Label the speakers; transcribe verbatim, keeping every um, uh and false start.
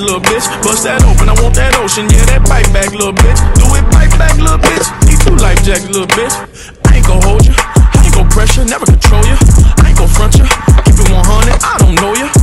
Speaker 1: little bitch. Bust that open, I want that ocean, yeah, that bite back, little bitch. Do it, bite back, little bitch. Need two life jackets, little bitch. I ain't gon' hold you, I ain't gon' pressure, never control you. I ain't gon' front you, keep it one hundred, I don't know you.